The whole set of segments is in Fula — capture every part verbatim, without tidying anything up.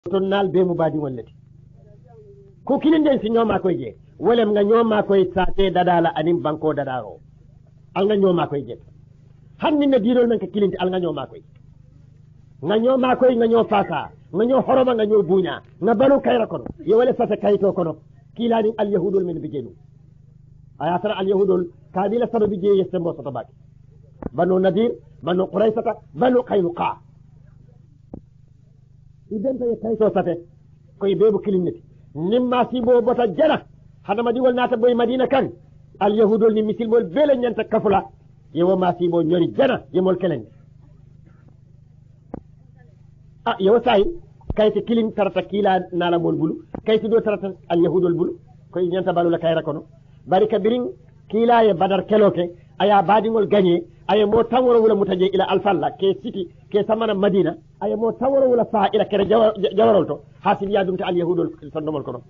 tonnal be mu badi wallati ko kilin den si nyoma koy je wolem nga nyoma koy sate dadala anim banko dadaro al nga nyoma koy je hanni na dirol men ka kilinti al nga nyoma koy nga nyoma koy nga nyo fasa nga nyo horoma nga nyo bunya nga balu kayra kono ye wala fata kayto kono kilani al yahudul min bijenu aya tara al yahudul kabila sababi je yestembo soto baki banu nadir banu quraisata banu qaynuqa idan ta kayto sate koy bebu kilinati nimma sibo bota jana hada madi wal nata boy madina kan al yahudul ni misil bol bele nyanta kafula yewo ma sibo nyori jana yemol kelen ah yewo say kayti kilin tarata kila nala mol bulu kayti do tarata al yahudul bulu koy nyanta balu la kayra kono barika birin kila ye badar keloke aya badingol gagné aya mo tawro wala mutaje ila alfalla ke siti ke samana madina aya mo tawro wala fa ila kere jawarol to hasib ya dum ta al yahudul sondomol kono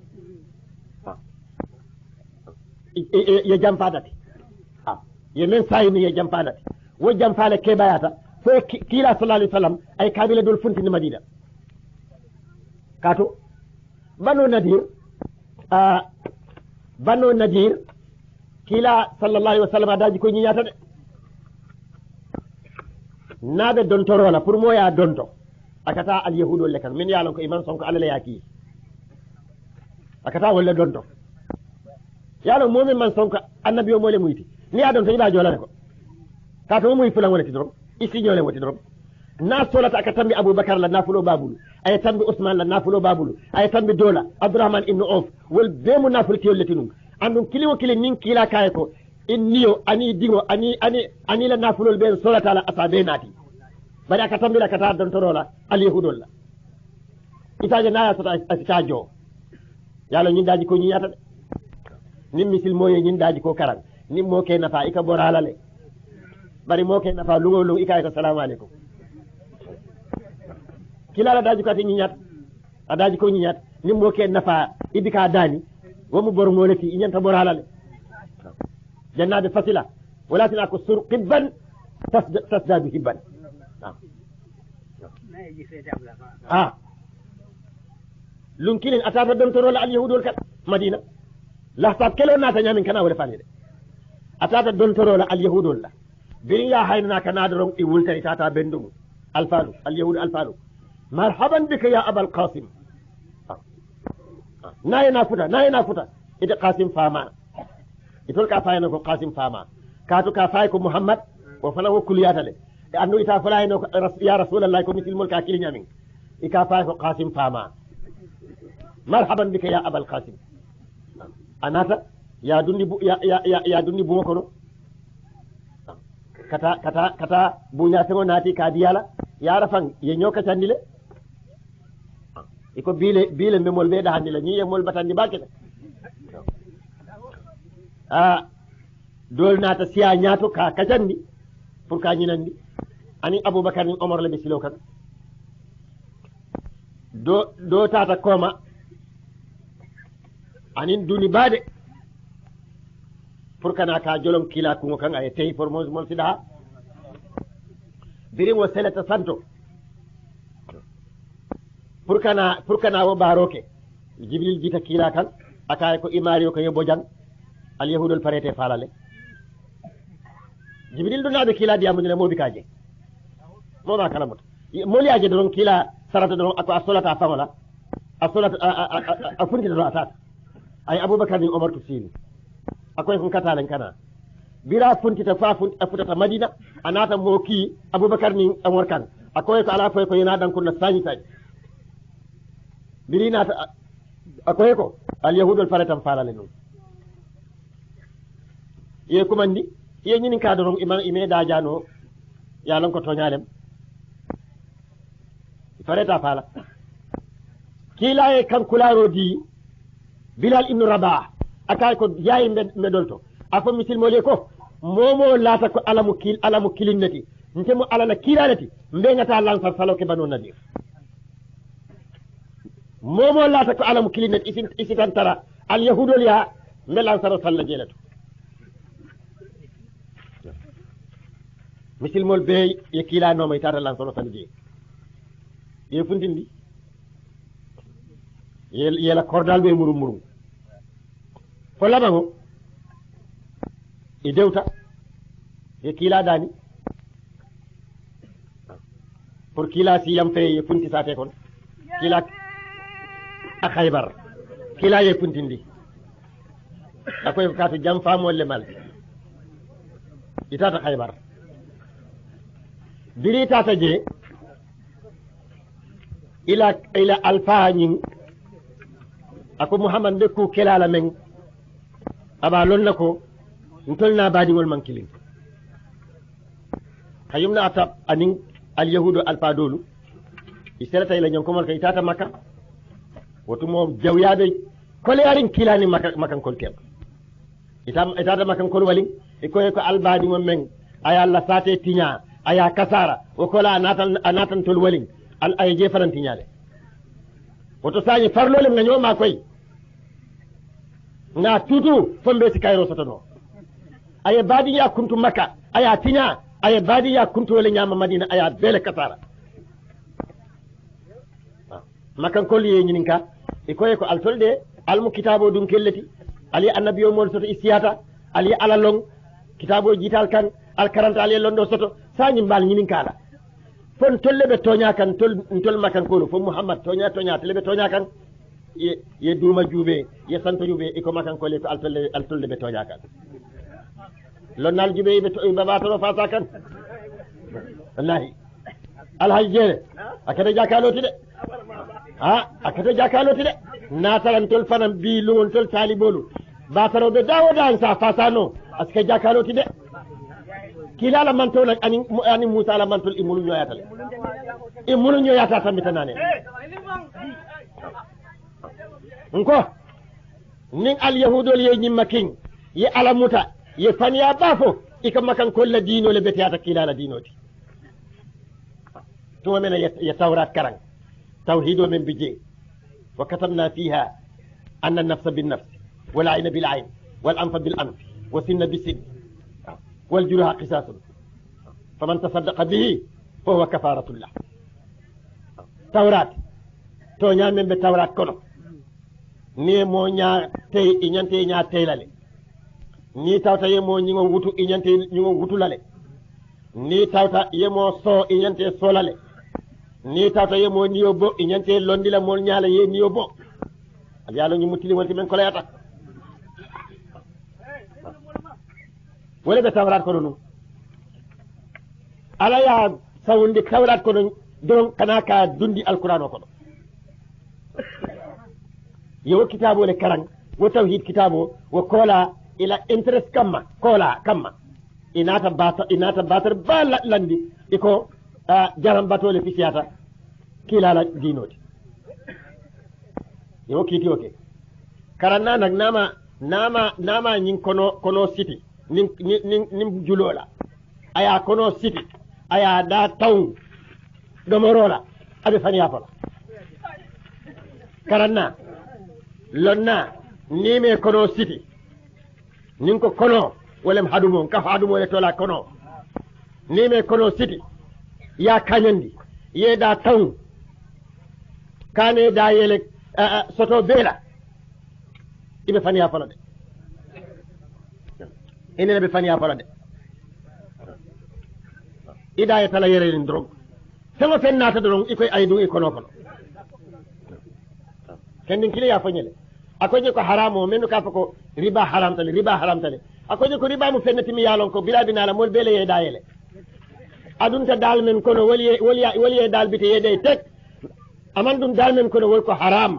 ye jampadati ah ye men sayni ye jampadati wo jamfale ke bayata fo kila sallallahu alaihi wasallam ay kabila dol funti ni madina kato banu nadir ah banu nadir kila sallallahu alaihi wasallam adaji ko nyiyata de nabe don torola pour moya donto akata al yahudu lekan min yalon ko iman sonko alala yaki akata wala donto yalon momin man sonko annabi o mole muyti ni adon to ida jolane ko kato muy fulan wala tidrom isi jole wati drom na solata akatambi abubakar la nafulo babulu ay tambi usman la nafulo babulu ay tambi dola abdurrahman ibn auf wal bemu naful tiyoletinum andum kiliwo kili nin kila kay ko inniyo ani dingo ani ani ani la nafulol ben solata la asabe nati bari aka tambila kata don torola al yahudol la itaje naya sota asitajo yalla nyin daji ko nyiyata nim misil moye nyin daji ko karan nim mo ke nafa ika borala le bari mo ke nafa lungo lungo ika ko assalamu alaikum kila la daji ko ti nyiyata adaji ko nyiyata nim mo ke nafa ibika dani womu bor molati inyanta borala le jannade fasila walakin ako sur qibban tasdadu hibban ah lunkilin atata don torola al yahudul kat madina la ta kelo na ta nyamin kana wala fani de atata don torola al yahudul la birin ya hayna kana daron i wulta itata bendum al falu al yahud al falu marhaban bika ya abul qasim naye na futa naye na futa ita qasim fama itol ka fayna ko qasim fama katu ka fay ko muhammad wa fala ko kuliyata le e andu ita fala no ya rasulullah ko misil mul ka kili nyamin ika fay ko qasim fama marhaban bika ya abul qasim anata ya dundi ya ya ya, ya dundi bu ko no kata kata kata bunya tengo nati ka diyala ya rafan ye nyoka tandile iko bile bile memol be da handila ni yemol batandi bakete ah dol nata siya nyaato ka kajandi pour ka nyinandi ani abubakar ni omar la be silo kan do do tata koma anin duni bade pour kana ka jolom kila ko kan ay tay pour mo mo sida biri wo selata santo pour kana pour kana wo baroke jibril jita kila kan akay ko imari ko yebo jang al yahudul parete falale jibril do nabe kila diamu ne mo bi kaje mo ba kala mot mo li aje don kila sarata don ako asolata famola asolata a funti do atat ay abubakar ni umar tusini akoy fun katalen kana bira funti ta fa funti afutata madina anata mo ki abubakar ni umar kan akoy ko ala fay ko yana dan kun na sani tay birina akoy ko al yahudul faratam falale non ye kumandi ye nyini kadoro iman ime da jano ya lan ko tonyalem fareta fala kila e kan kularo di bilal ibn rabah akay ko yayi medolto afa misil mole ko momo lata ko alamu kil alamu kilinnati ntemo alala kilalati mbengata lan far falo ke banu nadir momo lata ko alamu kilinnati isin isitan tara al yahudul ya melan sar salla jelatu misil mol be ye kila no may tata lan solo salla je ye funtindi yela kordal be murum murum fo labango e dewta e kila dani pour kila si yam fe e funti sate kon kila a khaybar kila ye funtindi akoy katu jam famolle mal itata khaybar biri tata je ila ila alfañing ako muhammad be ku kelala men aba lon nako ntolna badi wol mankilin kayumna atab anin al yahudu alfa dolu iselata ila nyon komol kay tata makka wotu mom jawyabe kole yarin kilani makka makan kol tem itam itata makan kol walin e ko ko albadi mom men ay alla sate tinya aya kasara o kola anatan anatan tol walin al ay je farantiñale woto sañi farlolem na ñoma koy na tutu fombe si kayro sotono aye badi ya kuntu makka aya tiña aye badi ya kuntu wala ñama madina aya bele kasara makan kolli ye ñininka e koye ko altolde almu kitabo dum kelleti ali annabiyo mol soto istiyata ali ala long kitabo jital kan al karanta ali londo soto sañi mbal ñininkala fon tolle be tonya kan tol tol makan ko fo muhammad tonya tonya tele be tonya kan ye ye duma jube ye santo jube e ko makan ko le ko altolle altolle be tonya kan lonnal jube be to baba to fa kan wallahi al hajjere akata jakaloti de ha akata jakaloti de na taran tol fanam bi lungon tol talibolu ba taro be dawo dan sa fasano aska jakaloti de kila la mantol ani ani musa la mantol imulu nyoyata le imulu nyoyata tambita nane nko nin al yahudol ye nyimma king ye ala muta ye faniya bafo ikamakan kolla dino le betiyata kila la dinoti to mena ya tawrat karang tawhido men bije wa katabna fiha anna an-nafs bin-nafs wal 'ayna bil-'ayn wal anfa bil-anf wa sinna bis-sin والجروح قصاص فمن تصدق به فهو كفارة الله توراة تونيا من بتوراة كنو ني مو نيا تي إنيانتي نيا تي لالي ني تاوتا يمو نيغو ووتو إنيانتي نيغو ووتو لالي ني تاوتا يمو سو إنيانتي سو لالي ني تاوتا يمو نيو بو إنيانتي لوندي لا مول نيالا يي نيو بو أجالو ني متلي ولتي من كولاياتا wala be tawrat ko no ala ya sawundi tawrat ko don kana ka dundi alquran ko yo kitabo le karang wo tawhid kitabo wo kola ila interest kamma kola kamma inata bata inata batar bala landi iko jaram batole fisiyata kila la dinoti yo kiti oke karanna nak nama nama nama nyin kono kono city nin nin nin julola aya kono siti aya da taw domorola abe faniya fala karanna lonna ni me kono siti nin ko kono wolem hadumo ka hadumo le tola kono ni me kono siti ya kanyandi ye da taw kane da yele uh, soto bela ibe faniya fala de ene be faniya fala de idaya tala yere ni drog sama fennata drog ikoy ay du ikono kono kendin kile ya fanyele akoje ko haramo menu ka fako riba haram tale riba haram tale akoje ko riba mu fennati mi yalon ko bilabi nala mol bele ye dayele adunta dal men kono wali wali wali dal bite yede tek amandum dal men kono wol ko haram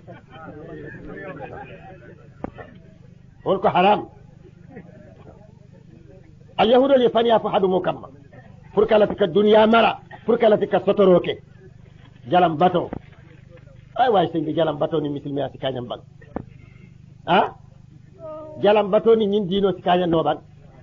wol ko haram اليهود اللي فنيا فحدو مكمل فركلا فيك الدنيا مرة فركلا فيك سطروكي جلم باتو اي واي سيدي جلم باتو ني مثل ميا سكانيا بان ها جلم باتو ني نين دينو سكانيا نوبان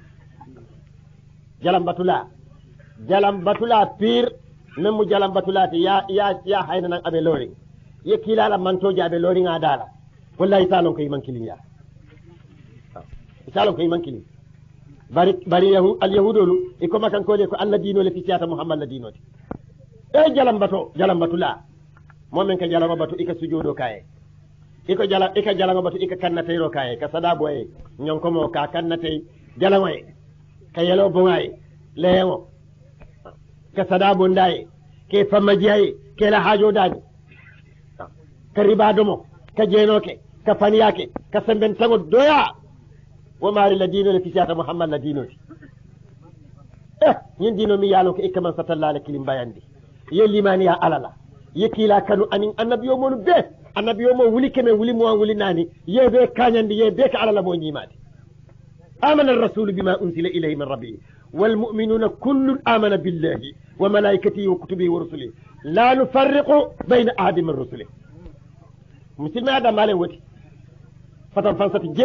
جلم باتو لا جلم باتو لا بير ميم جلم باتو لا يا يا يا حينا نان ابي لوري يكيلا لا مانتو جابي لوري ngadaala wallahi salon ko yimankilin ya salon ko yimankilin bari bari yahu al yahudulu e ko makan ko le ko alla dino le fi siyata muhammad la dinoti e jalam bato jalam batula momen ka jalama bato ika sujodo kaye iko jala ika jala ngobatu ika kannate ro kaye ka sada boye nyon ko mo ka kannate jala ngoy ka yelo bongay lewo ka sada bonday ke famajay ke la hajo dani ka ribadomo ka jenoke ka faniyake ka semben tago doya wa mari ladino le fisata muhammad ladino eh yin dino mi yalo ko ikman satalla la kilim bayandi ye limani ya alala ye kila kanu anin annabiyo monu be annabiyo mo wuli keme wuli mo wuli nani ye be kanyandi ye be ka alala mo nyimati amana ar-rasul bima unzila ilayhi min rabbi wal mu'minuna kullun amana billahi wa malaikatihi wa kutubihi wa rusulihi la nufarriqu bayna ahadin min rusulihi muslima da malen wati fatan fansati je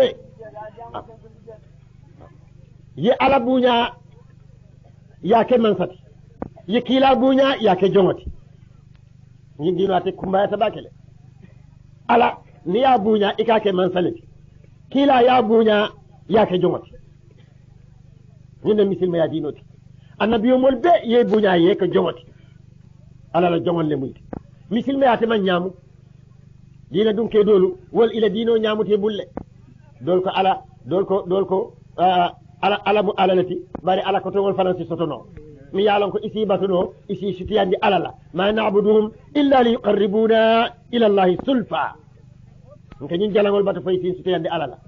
ye ala bunya ya ke mansati ye kila bunya ya ke jongoti ni dino ate kumba ta bakele ala ni ya bunya ikake mansalati kila ya bunya ya ke jongoti ni ne misilma ya dinoti annabiyo mol be ye bunya ye ke jongoti ala la jongon le muyti misilma ya te man nyamu dina dum ke dolu wol ila dino nyamute bulle dol ko ala dol ko dol ko ala ala mu alalati bari ala ko to wol fanansi sotono mi yalon ko isi batuno isi sitiyandi alala ma na'buduhum illa li yuqarribuna ila allahi sulfa ngi jalangol batu fay sin sitiyandi alala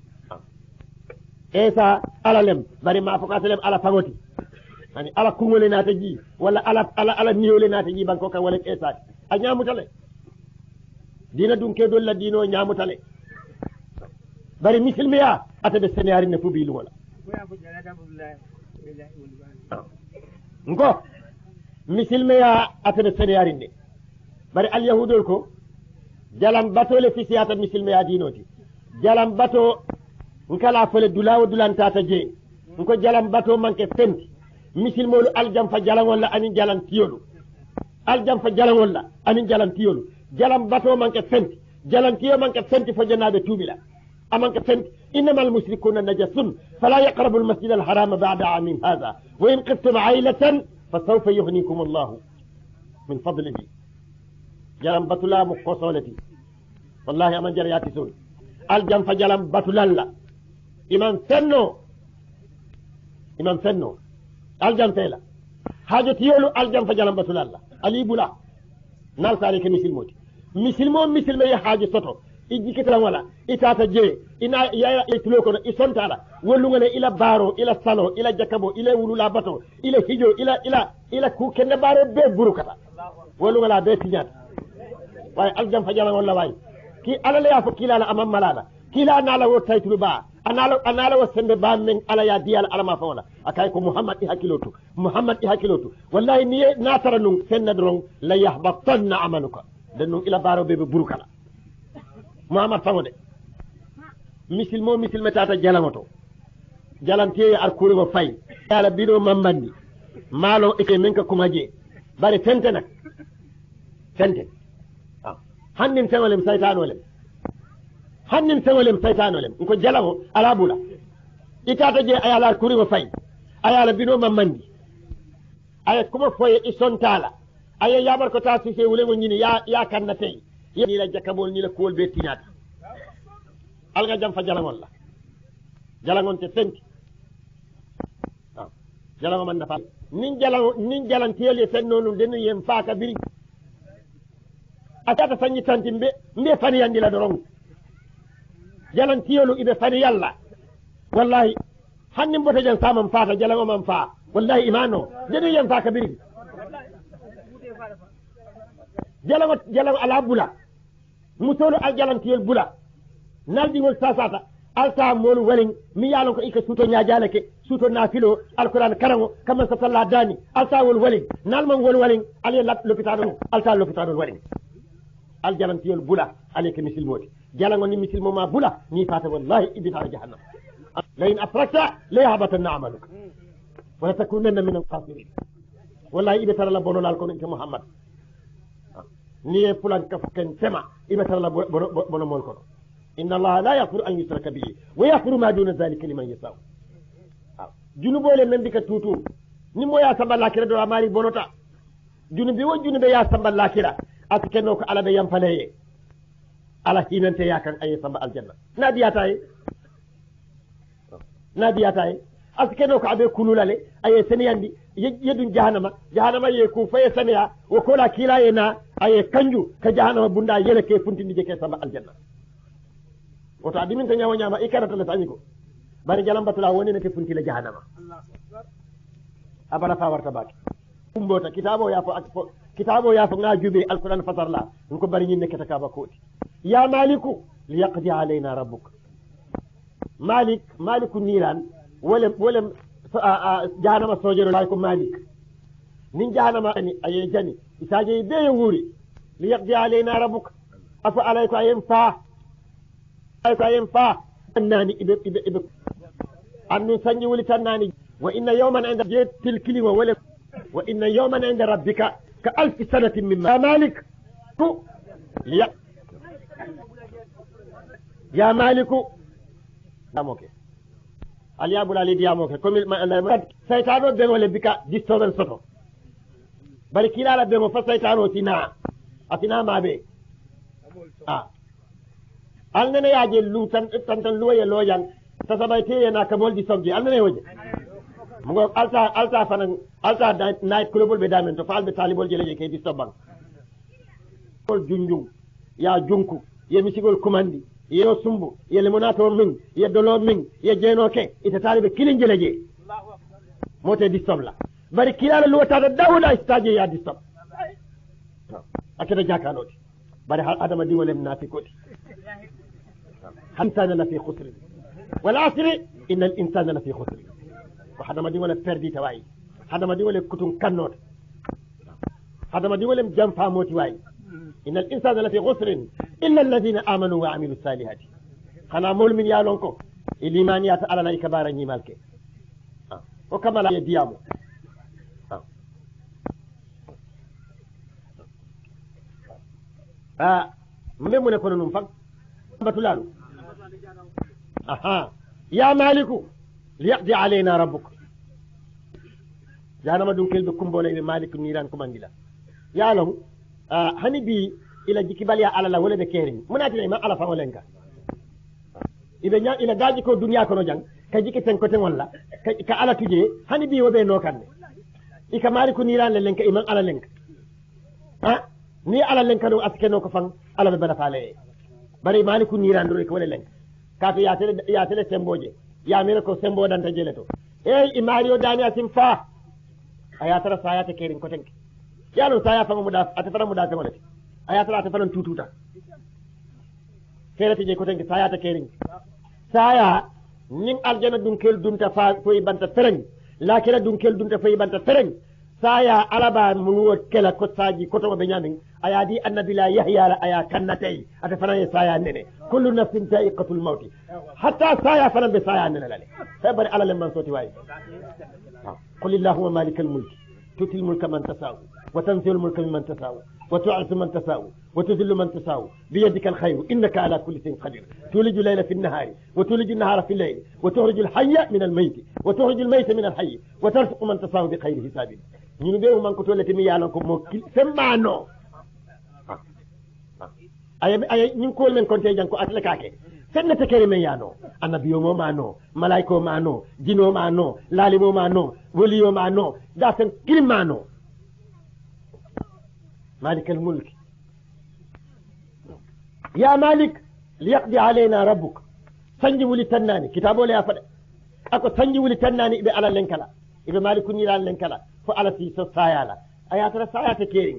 esa alalem bari ma fokatalem ala pagoti ani ala kungole nata ji wala ala ala ala niole nata ji banko kan wala esa a nyamutale dina dum ke dolla dino nyamutale bari misilmiya atabe seniyari ne fubi wala nko misilmeya atene seneyarinde bari al yahudol ko jalam bato le fisiyata misilmeya dinoti jalam bato nkala fele dulawo dulantata je nko jalam bato manke fenti misilmolu aljam fa jalangol la anin jalan tiyolu aljam fa jalangol la anin jalan tiyolu jalam bato manke fenti jalan tiyo manke fenti fo janabe tubila amanke fenti إنما المشركون نجس فلا يقربوا المسجد الحرام بعد عام هذا وإن قفتم عائلة فسوف يغنيكم الله من فضله جلم بطلا مقصولتي والله أمن جرياتي سون الجم فجلم بطلا إمام سنو إمام سنو الجم فيلا حاجة يولو الجم فجلم بطلا علي بلا نال سالك مثل موت مثل موت مثل ما حاجة سطو ijikitala wala itata je ina ya itlo ko isontala wolungane ila baro ila salo ila jakabo ila wulula bato ila hijo ila ila ila ku kende baro be burukata wolungala be tinyat way aljam fajala wala way ki alala ya fakila la amam malala kila nala wo taytulu ba anala anala wo sembe ba men ala ya dial alama fawla akay ko muhammad i hakilotu muhammad i hakilotu wallahi ni na taranum fenna dron la yahbatanna amaluka denum ila baro be be burukala Muhammad fangode misil mo misil metata jalamoto jalantiye ar kuri go fay yala bido mambandi malo eke menka kumaje bari tente nak tente ah hannim tawalem saytanolem hannim tawalem saytanolem ko jalamo ala bula itata je ayala ar kuri go fay ayala bido mambandi ay kuma foye isontala ay yabar ko ta sise wule ngo nyini ya ya kannatay ni la jakabol ni la kool be tinata alga jam fa jalangol la jalangon te fenti waaw jalango man dafa nin jalango nin jalantiyele sen nonu denu yem faaka biri atata sanyi tantimbe mbe fani yandi la dorong jalantiyelu ibe fani yalla wallahi hanni mbota jan samam faata jalango man faa wallahi imano denu yem faaka biri jalango jalango ala bula musolo al jalantiyel bula naldingol sasata alta molu walin mi yalon ko ika suto nyaajale ke suto nafilo alquran karango kama satalla dani alta wol walin nalman wol walin ali l'hôpital alta l'hôpital walin al jalantiyel bula aleke misil moti jalango ni misil moma bula ni fata wallahi ibita jahannam la in afrakta la yahbatanna amaluka wa takunanna min al-khasirin wallahi ibita la bononal ko nke muhammad ni e fulan ka fuken tema ibata la bono mol ko inna allaha la yaghfiru an yushraka bihi wa yaghfiru ma duna dhalika liman yasha junubole men bika tutu ni mo ya samballa kira do amari bonota junubi wo junube ya samballa kira ak kenno ko ala be yam faleye ala hinante yakan aye samba aljanna nadiyata e nadiyata e askeno ko abe kululale aye seniyandi yedun jahannama jahannama ye ku faye saniya wo kola kila ye na aye kanju ka jahannama bunda yele ke funtindi je ke samba aljanna woto adimin to nyawo nyama ikarata le taniko bari jalam batula woni ne ke funti le jahannama abara fa warta baki kumbota kitabo ya fo kitabo ya fo ngajube alquran fasarla nko bari nyi nekata ka bakoti ya maliku liyaqdi alaina rabbuk malik maliku niran wala wala jahannama sojero lay ko malik nin jahannama ani aye jani isaje be wuri liyaqdi alaina rabbuk afa alayka ayem fa alayka ayem fa nani ibe ibe ibe annu sanyi wuli tanani wa inna yawman inda jatil kilima wala wa inna yawman inda rabbika ka alf sanatin mimma malik ku ya ya maliku amoke aliya bulali diamoke comme saytano be wala bika disturbance soto bari kila la be mo fa saytano tina atina mabe ah alnene yaje lu tan tan tan loye loyan tasabayte yana ka boldi somji alnene woje mugo alta alta fanan alta night club be damen to falbe talibol jeleje ke disturban kol junjung ya junku ye misigol kumandi ye sumbu ye lemonato min ye dolo min ye jenoke ita talibe kilin jeleje mote disturb la bari kilala lota da dawla stage ya disturb akeda jakanoti bari hal adama di wolem nafikoti hamsana la fi khusr wal asr inna al insana la fi khusr hadama di wala perdi tawai hadama di wala kutun kannot hadama di wala jamfa moti wai innal insana la fi khusr illa alladhina amanu wa amilus salihati khana mul min yalonko ilimaniya ta ala ikabara ni malke o kamala ye diamo ah mbe mun ko num fak batulalu aha ya maliku liyaqdi alayna rabbuk janama dum kelbe kumbole be malik niran ko mandila yalon hani bi ila jikibal ya alala wala be kering munati ma ala fa walenka ibe nya ila gaji ko dunya ko no jang ka jiki ten ko ten walla ka ala tuje hani bi wobe no kanne ika malik niran le lenka iman ala lenka ha ni ala lenka do askeno ko fan ala be bala fale bari malik niran do ko wala lenka ka to ya tele ya tele semboje ya mira ko sembo danta jeleto ey imario dani asim fa ayatara sayata kerin ko tenke yalo saya fa mu da atafara mu da ta walati ayatara atafara tututa kerati je ko tenke sayata kerin saya nin aljana dun kel dunta fa koy banta fereng la kela dun kel dunta fay banta fereng saya alaba mu wot kela ko saji ko to be nyamin ayadi annabi la yahya la aya kannatay atafara saya nene kullu nafsin ta'iqatul maut hatta saya fana be saya nene lale sabari ala lemman soti way qul illahumma malikal mulk tutil mulka man tasau wa tanzilul mulka mimman tasau wa tu'izzu man tasau wa tudhillu man tasau biyadika alkhayr innaka ala kulli shay'in qadir tuliju layla fi an-nahari wa tuliju an-nahara fi al-layl wa tukhriju al-hayya min al-mayt wa tukhriju al-mayta min al-hayy wa tarzuqu man tasau bi khayri hisabin ñunu be man ko tolati mi yalan ko mo sembano ay ay ñin ko men konte jang ko atla kake fenna te kere men yano annabiyo mo mano malaiko mano jino mano lalimo mano woliyo mano da sen kilimano مالك الملك يا مالك ليقضي علينا ربك سنجي ولي تناني كتابه لا يفعل أكو سنجي ولي تناني إبي على لنكلا إبي مالك نيران لنكلا فعلى سيسو سايالا آيات رسايا تكيرين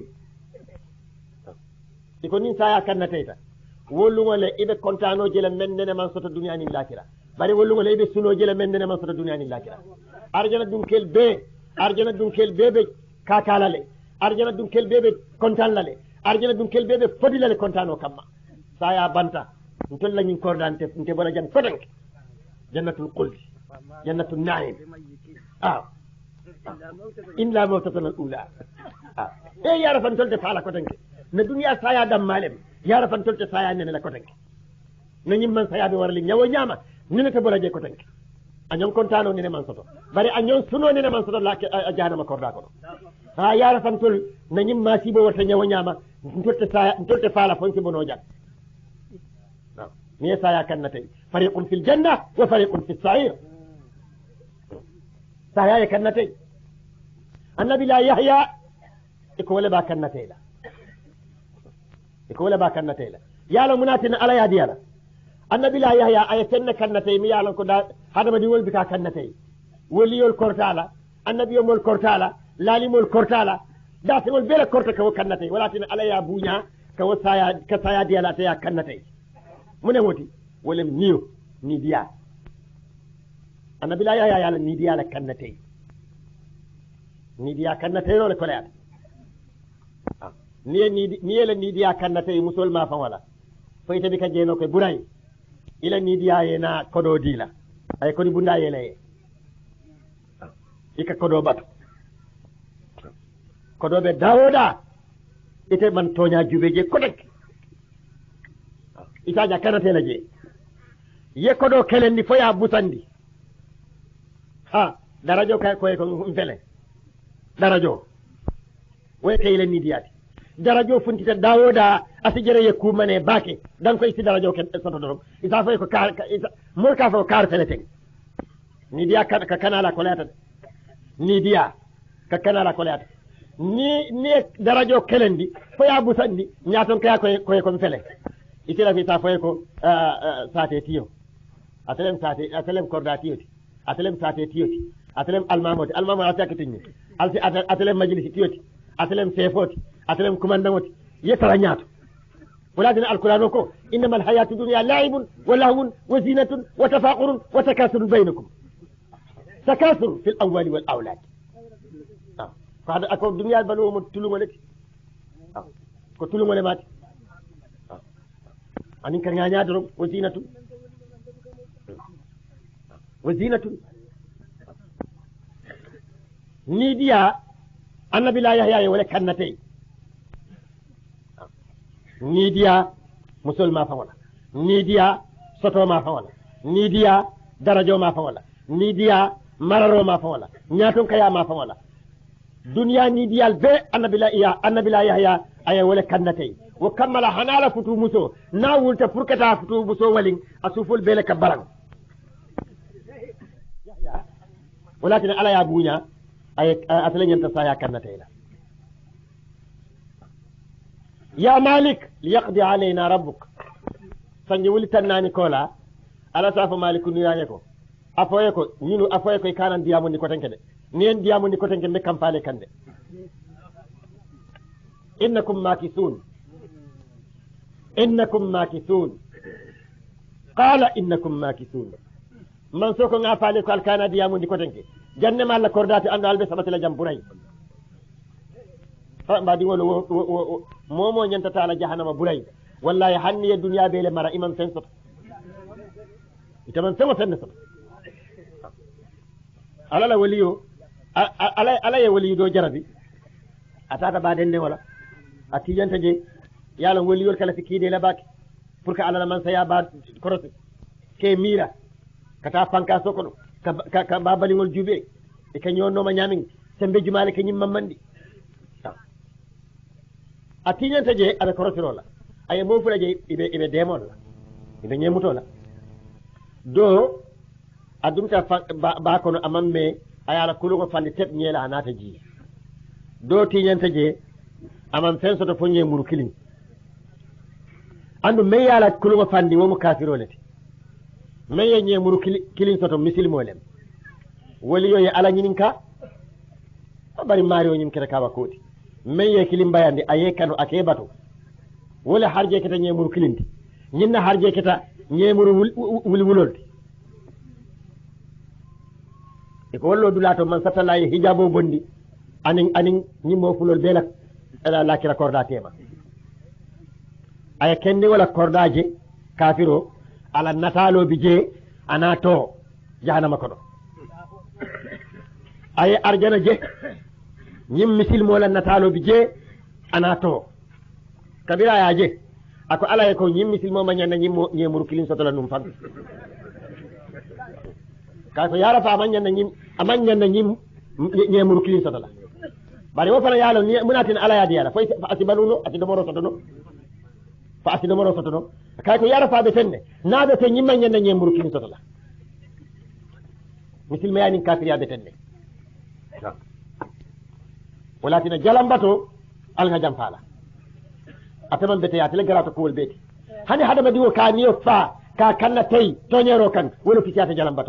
يكون نين سايا كان نتيتا ولو ولا إبي كونتانو جيلا من نene من سوت الدنيا نين لاكرا bari ولو ولا إبي سنو جيلا من نene من سوت الدنيا نين لاكرا أرجنا دونكيل بي أرجنا دونكيل بي كاكالا لي arjana dum kel bebe kontan lale arjana dum kel bebe fodi lale kontano kamma saya banta ntol la nyin kordante nte bola jan fotank jannatul qulbi jannatul na'im ah illa mawtatan al-ula ah e ya rafan tolte fala kotank na dunya saya dam malem ya rafan tolte saya nene la kotank na nyim man saya be warli nyawo nyama nene te bola je kotank anyon kontano nene man soto bari anyon suno nene man soto la jana ma korda ko ha yara fantul na nyim masibo wata nyawo nyama ntotte sa ntotte fala fonki bono jak ني سايا كنتي فريق في الجنة وفريق في السعير سايا كنتي النبي لا يحيى يقول با كنتي لا يقول با كنتي لا يا لو مناتنا على يا ديالا النبي لا يحيى ايتن كنتي مي يالن كو هذا ما دي ول بك كنتي ولي يول كورتالا النبي يوم الكورتالا لا لي مول كورتالا دات مول بلا كورتا كو كنتي ولكن على يا بوña كو سايا كسايا ديالا تيا كنتي من وتي ولم نيو ني ديا النبي لا يحيى يالا ني ديالا كنتي ني ديا كنتي لو كولات ni ni ni la ni dia kannate musul ma fa wala fayta bi ka jeno ko buray ila ni dia yena kodo dila ay ko di bunda yele ika kodo bat kodo be dawoda ite man tonya jube je kodek ita ja kannate la je ye kodo kelen ni foya busandi ha darajo kay ko ko fele darajo way kay la ni diati darajo funtita dawoda asijere ye kumane bake dan ko isi darajo ken soto dorom isa fay ko kar mo ka fa kar feleten ni dia ka kanala ko lata ni dia ka kanala ko lata ni ni darajo kelendi fo ya busandi nyaton ka ko ko ko fele isi la fi sa fay ko sate tiyo atelem sate atelem korda tiyo atelem sate tiyo atelem almamoti almamoti atakatinni alti atelem majlisi tiyo atelem sefoti atelem kumandamoti yetara ñaato ولكن القرآن كو إنما الحياة الدنيا لعب ولهو وزينة وتفاخر وتكاثر بينكم تكاثر في الأموال والأولاد آه. فهذا أكو الدنيا البلوم تلوم لك آه. كو تلوم لمات آه. أنين كان يادرم وزينة وزينة نيديا النبي لا يحيى ولا كنتي نيديا مسلم ما فولا نيديا سوتو ما فولا نيديا درجو ما فولا نيديا مرارو ما فولا نياتون كيا ما فولا دنيا نيديا البي النبي لا يا النبي لا يحيى اي ولا كنتي وكمل حنالا فتو مسو ناولت فركتا فتو مسو ولين اسوفول بيلك بران ولكن على يا بوña ay atale ñanta saya kannate la ya malik liyaqdi alayna rabbuk sanji wuli tannani kola ala safa maliku nu yaye ko afoye ko ñinu afoye ko kanan diamu ni ko tanke de nien diamu ni ko tanke me kampale kande innakum makisun innakum makisun qala innakum makisun man soko nga faale ko alkana diamu ni ko tanke janne malla kordati ando albe sabati la jamburay fa mbadi wolo momo nyanta taala jahannama buray wallahi hanni ya dunya be le mara imam sen sot itaman sama sen sot ala la waliyo ala ala ya waliyo do jarabi atata ba dende wala atiyanta je yalla waliyo kala fi kide la baki pour que ala man saya ba korosi ke mira kata fanka sokono ka ka babali ngol jube e ka nyono ma nyamin sembe jumale ke nyim mamandi atinyanta je ada korotiro la ay mo fula je ibe ibe demon la ibe nyemuto la do adumta ba, ba kono amamme ayala kulugo fandi teb nyela anata ji do tinyanta je amam senso to fonye muru kilin andu me yala kulugo fandi wo mu kafirolete meye nye muru kilin soto misil molem wali yo ya ala nyininka bari mari o nyim kete kawa koti meye kilim bayandi aye kanu ake bato wala harje keta nye muru kilinti nyinna harje keta nye muru wul wulolti e ko wallo dulato man satala ye hijabo bondi anin anin nyimo fulol bela ala lakira korda tema aye kendi wala kordaje kafiro ala natalo bije anato jahannama kodo ay arjana je nyim misil mola natalo bije anato kabira ya je ako ala ko nyim misil mo manya nyim nyemuru kilin sotola num fag ka so yara fa manya nyim amanya nyim nyemuru kilin sotola bari wo fala yalo munatin ala ya diala fa asibaluno ati domoro sotono fa asidomoro sotono kay ko yara faabe tenne naabe te nyimma nyen nyemburu kin totola misil mayani kafir ya betenne wala tina jalambato alga jampala ataman bete ya tele garato ko wol beti hani hada ma diwo ka niyo fa ka kanna tay tonyero kan wala fi tiata jalambato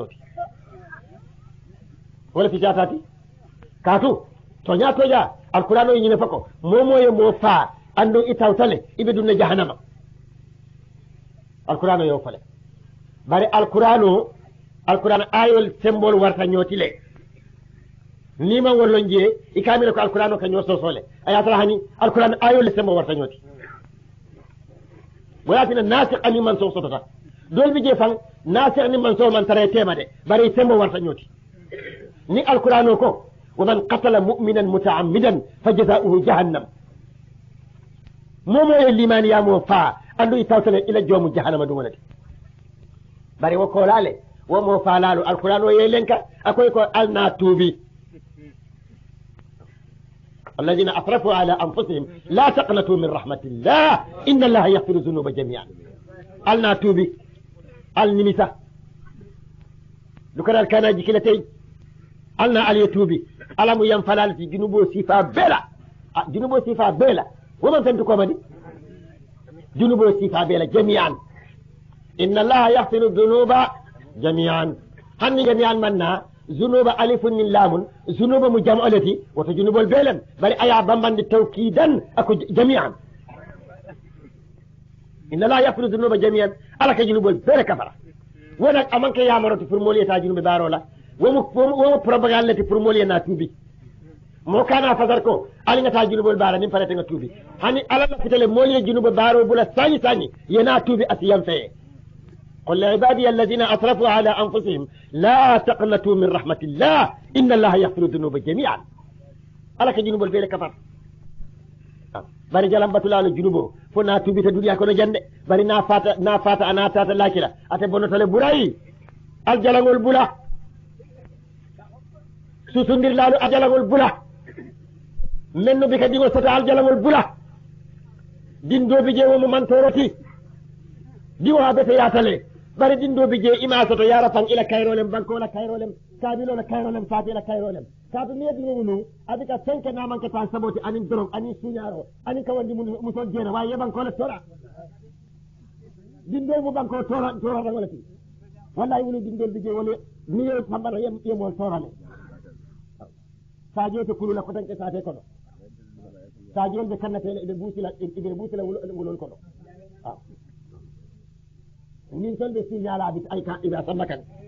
wala fi tiata ti katu tonya toja alqur'ano yine fako momo ye mo fa ando itawtale ibe dunna jahannama alqur'ano yo fale bari alqur'ano alqur'an ayol symbol warta nyotile ni ma wollo nje ikamira ko alqur'ano kan nyoso sole ayata hani alqur'an ayol symbol warta nyoti walakin nasikh ani man so sotata dol bi je fan nasikh ni man so man tare tema de bari symbol warta nyoti ni alqur'ano ko ومن قتل مؤمنا متعمدا فجزاؤه جهنم مومو الليمان يا موفا اندو يتوتل الى جوم جهنم دونك بري وكولالي وموفا لالو القران ويلنكا اكوي كو النا توبي الذين اسرفوا على انفسهم لا تقنطوا من رحمه الله ان الله يغفر الذنوب جميعا النا توبي النمسا لكن كان جكلتي alna ali tubi alamu yam falal fi junubo sifa bela junubo sifa bela woman tantu ko madi junubo sifa bela jami'an inna allaha yaghfiru dhunuba jami'an hanni jami'an manna zunuba alifun min lamun zunuba mujam'alati wa junubul belan bari aya bambandi tawkidan ako jami'an inna allaha yaghfiru dhunuba jami'an alaka junubul bela kafara wona amanke yamaroti pour moliyata junube barola womo womo propagande ti pour moliye na tuubi mo kana fadar ko ali ngata junubol bara nim farete nga tuubi hani ala la fitale moliye junubo baro bula sani sani yena tuubi asiyam fe qul ya ibadi alladhina asrafu ala anfusihim la taqnatu min rahmatillah inna allaha yaghfiru dhunuba jami'an ala ka junubol bele kafar bari jalam batulalo junubo fo na tuubi ta duniya ko no jande bari na fata na fata ana tata lakira ate bonotale buray al jalangol bula susundir lalu ajalangol bula menno bi ka digo sota aljalangol bula dindo bi je wo man toroti diwo abete yatale bari dindo bi je ima soto yara fan ila kayrolem banko la kayrolem kabilo la kayrolem fati la kayrolem kadu ne digo nu adika senke na man ka tan saboti anin drog anin sunyaro anin ka wandi mun muson jena waye banko la tora dindo mo banko tora tora da wala fi wallahi woni dindo bi je wala ni yo sambara yem yemo torale sadio to kulula ko tanke sate kono sadio be kannate be busila be busila wulol kono ah ni solbe signala bi ay ka iba samakan